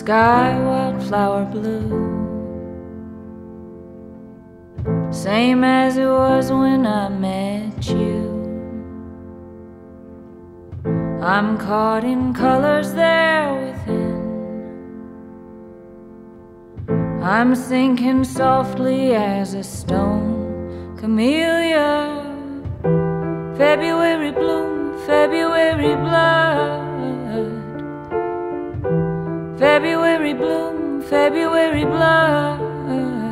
sky wildflower blue, same as it was when I met you. I'm caught in colors there within, I'm sinking softly as a stone camellia. February bloom, February blood, February bloom, February blood.